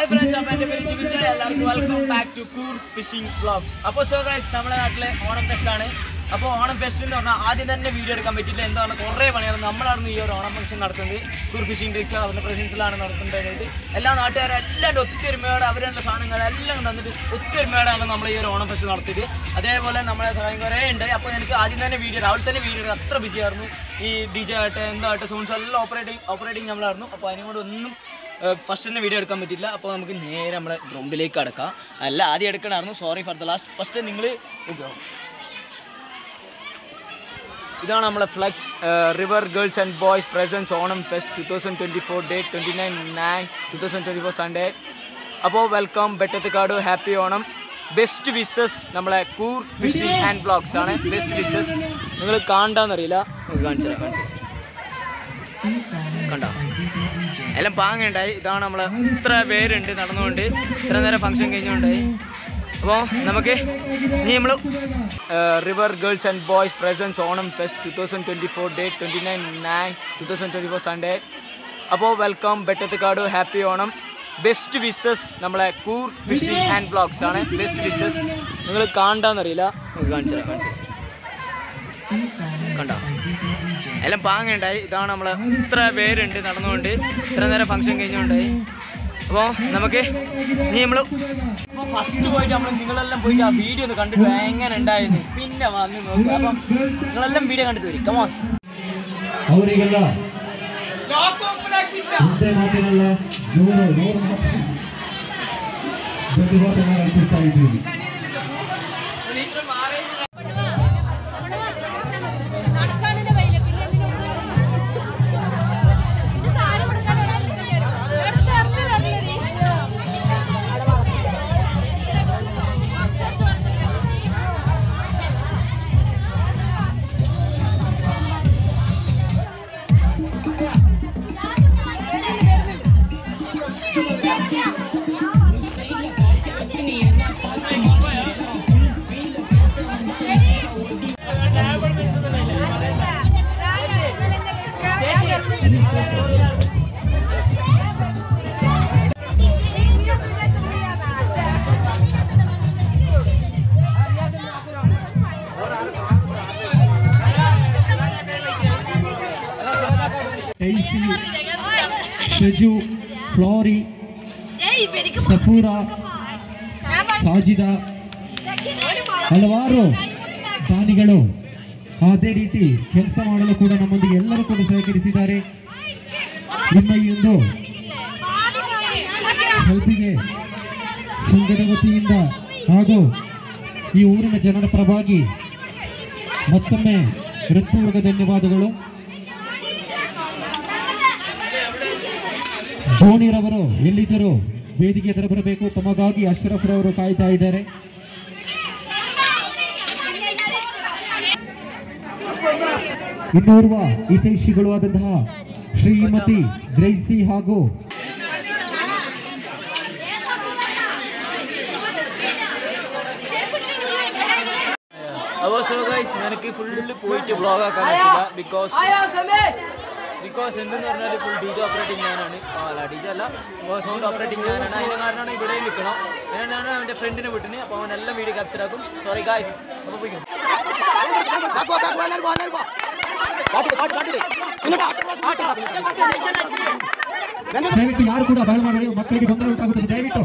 Hi friends, welcome back to Cool Fishing Vlogs. So guys, നമ്മുടെ നാട്ടിലെ Onam fest ആണ്. അപ്പോൾ ഓണം ഫെസ്റ്റ് എന്ന് പറഞ്ഞാൽ ആദ്യം തന്നെ വീഡിയോ എടുക്കാൻ പറ്റില്ല. എന്താണ് കുറേ പണിയാണ്. നമ്മളായിരുന്നു ഈ ഒരു ഓണം ഫംഗ്ഷൻ നടത്തുന്നത്. കൂർ ഫിഷിംഗ് ട്രിക്സ് അവരുടെ പ്രസൻസിലാണ് നടത്തുന്നത്. എല്ലാ നാട്ടുകാരും എല്ലാവരും ഒത്തൊരുമയോടെ അവരുടെ സാധനങ്ങളെല്ലാം തന്നിട്ട് ഒത്തൊരുമയോടെയാണ് നമ്മൾ ഈ ഒരു ഓണം ഫെസ്റ്റ് നടത്തിയത്. അതേപോലെ നമ്മളെ സഹായം കുറേ ഉണ്ട്. അപ്പോൾ എനിക്ക് ആദ്യം തന്നെ വീഡിയോ രാവിലെ തന്നെ വീഡിയോ എടുത്ത് അത്ര ബിസി ആയിരുന്നു. ഈ DJ ആയിട്ട് എന്തായിട്ട് സോൺസ് എല്ലാം ഓപ്പറേറ്റിംഗ് നമ്മളായിരുന്നു. അപ്പോൾ അതിനോട് ഒന്നും ഫസ്റ്റ് തന്നെ വീഡിയോ എടുക്കാൻ പറ്റില്ല. അപ്പോൾ നമുക്ക് നേരെ നമ്മുടെ ഗ്രൗണ്ടിലേക്ക് അടക്കാം. അല്ല ആദ്യം എടുക്കണമായിരുന്നു, sorry for the last. First നിങ്ങൾ ഇതാണ് നമ്മളെ flex river girls and boys presents Onam fest 2024 date 29/9/2024 Sunday. അപ്പോൾ welcome Bettathukad, happy Onam. Best wishes നമ്മളെ കൂർ ഫിഷിംഗ് ആൻഡ് വ്ളോഗ്സ് ആണ് ബെസ്റ്റ് വിഷസ്. നിങ്ങൾ കാണണ്ടെന്നറിയില്ല, നമുക്ക് കാണിച്ചു കണ്ടോ എല്ലാം പാങ്ങുണ്ടായി. ഇതാണ് നമ്മൾ ഇത്ര പേരുണ്ട് നടന്നുകൊണ്ട്, ഇത്ര നേരം ഫംഗ്ഷൻ കഴിഞ്ഞുകൊണ്ടായി. അപ്പോൾ നമുക്ക് ഇനി നമ്മൾ river girls and boys presents Onam fest 2024 date 29/9/2024 Sunday. അപ്പോൾ welcome Bettathukad, happy Onam. Best wishes നമ്മളെ കൂർ ഫിഷിംഗ് ആൻഡ് വ്ളോഗ്സ് ആണ് ബെസ്റ്റ് വിഷസ്. നിങ്ങൾ കാണണ്ടെന്നറിയില്ല, നമുക്ക് കാണിച്ചു കണ്ടോ എല്ലാം പാങ്ങുണ്ടായി. ഇതാണ് നമ്മൾ ഇത്ര പേരുണ്ട് നടന്നുകൊണ്ട്, ഇത്ര നേരം ഫംഗ്ഷൻ കഴിഞ്ഞുകൊണ്ടായി. അപ്പോൾ നമുക്ക് ഇനി നമ്മൾ ഫസ്റ്റ് പോയിട്ട് നമ്മൾ നിങ്ങളെല്ലാം പോയിട്ട് ആ വീഡിയോ ഒന്ന് കണ്ടിട്ട് എങ്ങനെ ഉണ്ടായിരുന്നു പിന്നെ വന്ന് നോക്കുക. അപ്പം നിങ്ങളെല്ലാം വീഡിയോ കണ്ടിട്ട് വരും. കമോൺ. ഷജു, ಫ್ಲೋರಿ, ಸಫೂರ, ಸಾಜಿದ, ಹಲವಾರು ದಾನಿಗಳು ಅದೇ ರೀತಿ ಕೆಲಸ ಮಾಡಲು ಕೂಡ ನಮ್ಮೊಂದಿಗೆ ಎಲ್ಲರೂ ಕೂಡ ಸಹಕರಿಸಿದ್ದಾರೆ. ನಿಮ್ಮ ಈ ಒಂದು ಹೆಲ್ಪಿಗೆ ಸಂಘದ ವತಿಯಿಂದ ಹಾಗೂ ಈ ಊರಿನ ಜನರ ಪರವಾಗಿ ಮತ್ತೊಮ್ಮೆ ಹೃತ್ಪೂರ್ವಕ ಧನ್ಯವಾದಗಳು. ಜೋಣಿರವರು ಎಲ್ಲಿದ್ದರೂ ವೇದಿಕೆ ಎದುರು ಬರಬೇಕು. ತಮಗಾಗಿ ಅಶ್ರಫ್ ರವರು ಕಾಯ್ತಾ ಇದ್ದಾರೆ. ಇನ್ನೋರ್ವ ಹಿತೈಷಿಗಳು ಆದಂತಹ ಶ್ರೀಮತಿ ಗ್ರೇಸಿ ಹಾಗೂ എനിക്ക് ഫുള്ള് പോയിട്ട് വ്ളോഗ് ആക്കാൻ പറ്റില്ല. ബിക്കോസ് എന്തെന്ന് പറഞ്ഞാൽ ഫുൾ DJ ഓപ്പറേറ്റിംഗ് ഞാനാണ്. അല്ല DJ അല്ല, സൗണ്ട് ഓപ്പറേറ്റിംഗ് ഞാനാണ്. അതിൻ്റെ കാരണമാണ് ഇവിടെ നിൽക്കണം. ഞാനാണ് അവൻ്റെ ഫ്രണ്ടിനെ വിട്ടിന്. അപ്പോൾ അവൻ എല്ലാം വീഡിയോ ക്യാപ്ചർ ആക്കും. Sorry guys. അപ്പോൾ പോയിക്കും. ದಯವಿಟ್ಟು ಯಾರು ಕೂಡ ಬಹಳ ಮಾಡಬೇಡಿ, ಮಕ್ಕಳಿಗೆ ತೊಂದರೆ ಉಂಟಾಗುತ್ತದೆ. ದಯವಿಟ್ಟು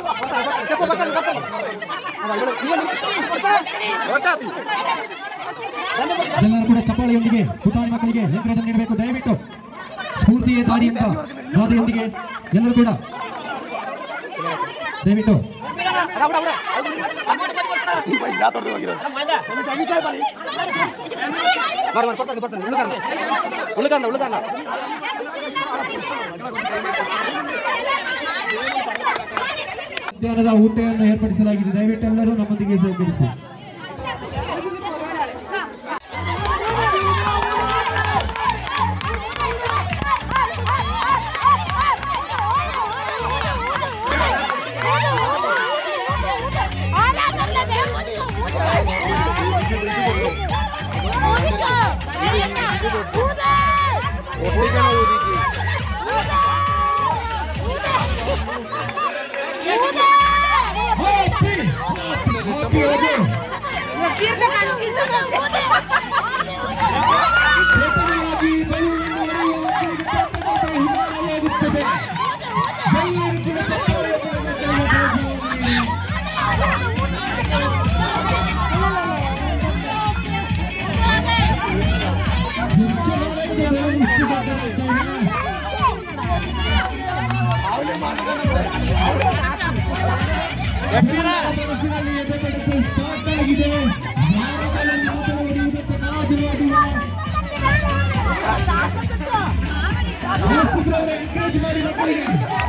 ಎಲ್ಲರೂ ಕೂಡ ಚಪ್ಪಾಳೆಯೊಂದಿಗೆ ಪುಟಾಣಿ ಮಕ್ಕಳಿಗೆ ಎಂಕರೇಜ್ ನೀಡಬೇಕು. ದಯವಿಟ್ಟು ಸ್ಫೂರ್ತಿಯೇ ದಾರಿ ಎಂಬ ಗಾದೆಯೊಂದಿಗೆ ಎಲ್ಲರೂ ಕೂಡ ದಯವಿಟ್ಟು ಮಧ್ಯಾಹ್ನದ ಊಟವನ್ನು ಏರ್ಪಡಿಸಲಾಗಿದೆ. ದಯವಿಟ್ಟು ಎಲ್ಲರೂ ನಮ್ಮೊಂದಿಗೆ ಸಹಕರಿಸಿ. ಮನಸ್ಸಿನಲ್ಲಿ ಎದೆಬಡಿತ ಸ್ಟಾರ್ಟ್ ಆಗಿದೆ. ಯಾರ ಮೇಲೆ ಮಾತ್ರ ಹೊಡೆಯುವುದಕ್ಕೆ ಕಾದಿರುವುದಿಲ್ಲ. ಎಂಕರೇಜ್ ಮಾಡಿ ಮಕ್ಕಳಿಗೆ.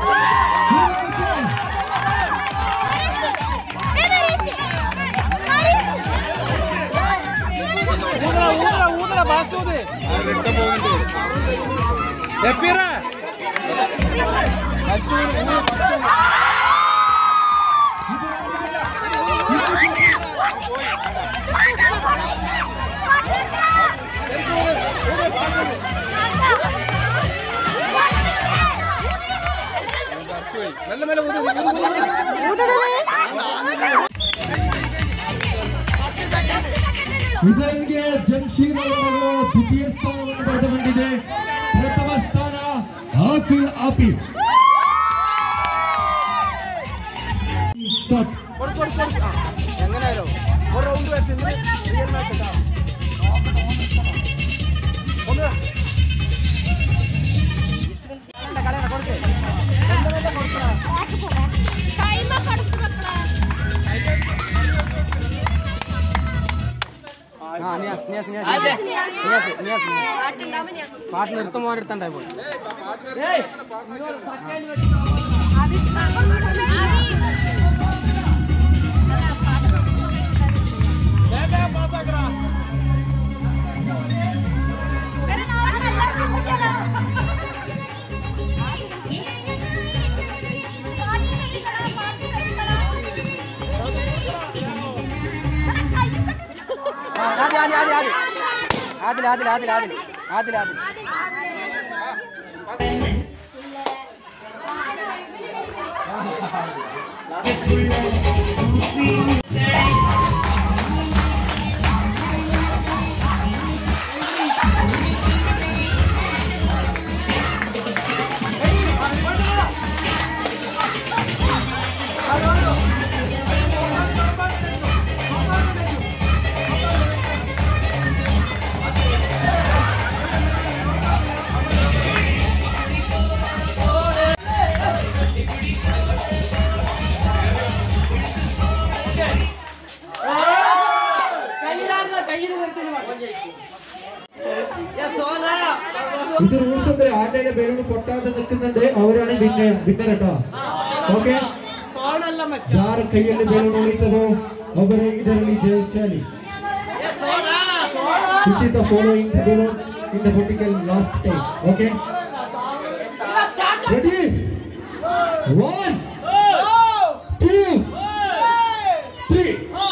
ഊതറ ബാസ്റ്റൂത് എപ്പിറ മെല്ലെ മെല്ലെ ಇದರೊಂದಿಗೆ ಜಂಶೀರ್ ಅವರು ದ್ವಿತೀಯ ಸ್ಥಾನವನ್ನು ಪಡೆದುಕೊಂಡಿದೆ. ಪ್ರಥಮ ಸ್ಥಾನ ಆಫಿಲ್ ಆಪಿ. എങ്ങനെയായാലും ഒരു റൗണ്ട് വെച്ചിട്ട് റിയൽ മാച്ച് ഇടാം. ഒന്ന് കളയണം കൊടുക്ക് പാട്ട് നിർത്തുമ്പോൾ എടുത്തണ്ടായി പോയി. ആദിൽ ഇത് റൂൾസ് ഉണ്ട്. ആരുടെ ബലൂൺ പൊട്ടാതെ നിൽക്കുന്നുണ്ട് അവരാണ് വിന്നർ കേട്ടോ. ಓಕೆ, ಯಾರ ಕೈಯಲ್ಲಿ ಬಲೂನ್ ಉಳಿತದೋ ಅವರೇ ಇದರಲ್ಲಿ ಜಯಿಸಲಿ. ಉಚಿತ following the balloon in the vertical last time. Okay, ready, 1 2 3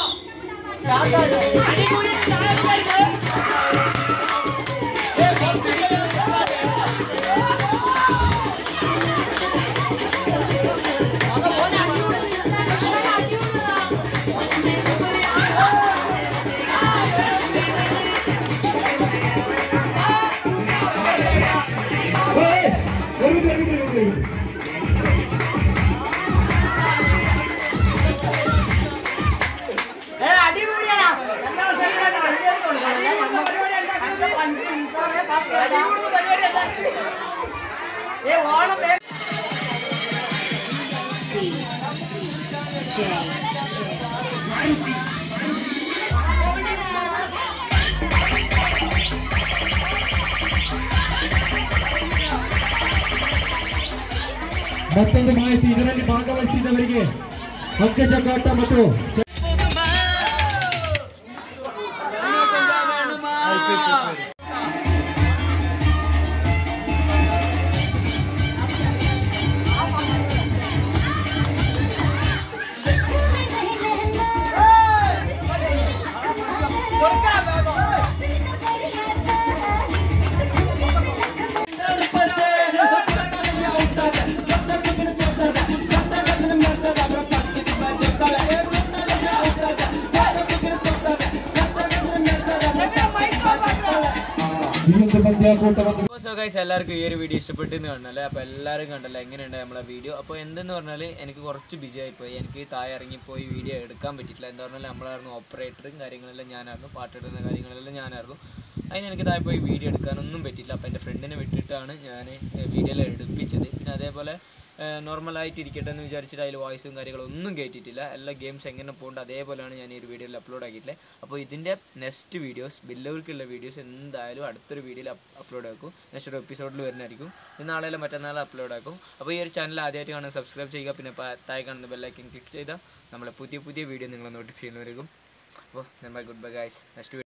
ಮತ್ತೊಂದು ಮಾಹಿತಿ, ಇದರಲ್ಲಿ ಭಾಗವಹಿಸಿದವರಿಗೆ ಅಂಕ ಜಗ್ಗಾಟ ಮತ್ತು ഗൈസ് എല്ലാവർക്കും ഈ ഒരു വീഡിയോ ഇഷ്ടപ്പെട്ടെന്ന് കാണണല്ലേ. അപ്പോൾ എല്ലാവരും കണ്ടല്ലോ എങ്ങനെയുണ്ട് നമ്മളെ വീഡിയോ. അപ്പോൾ എന്തെന്ന് പറഞ്ഞാൽ എനിക്ക് കുറച്ച് ബിസി ആയിപ്പോയി, എനിക്ക് താഴെ ഇറങ്ങിപ്പോയി വീഡിയോ എടുക്കാൻ പറ്റിയിട്ടില്ല. എന്താ പറഞ്ഞാൽ നമ്മളായിരുന്നു ഓപ്പറേറ്ററും കാര്യങ്ങളെല്ലാം ഞാനായിരുന്നു, പാട്ടിടുന്ന കാര്യങ്ങളെല്ലാം ഞാനായിരുന്നു. അതിന് എനിക്ക് താഴെ പോയി വീഡിയോ എടുക്കാനൊന്നും പറ്റിയില്ല. അപ്പോൾ എൻ്റെ ഫ്രണ്ടിനെ വിട്ടിട്ടാണ് ഞാൻ വീഡിയോയിൽ എടുപ്പിച്ചത്. പിന്നെ അതേപോലെ നോർമലായിട്ട് ഇരിക്കട്ടെ എന്ന് വിചാരിച്ചിട്ട് അതിൽ വോയിസും കാര്യങ്ങളൊന്നും കയറ്റിയിട്ടില്ല. എല്ലാ ഗെയിംസ് എങ്ങനെ പോകുന്നുണ്ട് അതേപോലെയാണ് ഞാൻ ഈ ഒരു വീഡിയോയിൽ അപ്ലോഡ് ആക്കിയിട്ടില്ല. അപ്പോൾ ഇതിൻ്റെ നെക്സ്റ്റ് വീഡിയോസ് ബില്ലവർക്കുള്ള വീഡിയോസ് എന്തായാലും അടുത്തൊരു വീഡിയോയിൽ അപ്ലോഡ് ആക്കും. നെക്സ്റ്റ് ഒരു എപ്പിസോഡിൽ വരുന്നതായിരിക്കും. ഇത് നാളെ മറ്റന്നാൾ അപ്ലോഡ് ആക്കും. അപ്പോൾ ഈ ഒരു ചാനൽ ആദ്യമായിട്ട് കാണാൻ സബ്സ്ക്രൈബ് ചെയ്യുക. പിന്നെ താഴെ കാണുന്ന ബെല്ലൈക്കൻ ക്ലിക്ക് ചെയ്താൽ നമ്മളെ പുതിയ വീഡിയോ നിങ്ങളെ നോട്ടിഫിക്കേഷൻ വരും. അപ്പോൾ ഗുഡ് ബൈ ഗൈസ്. നെക്സ്റ്റ്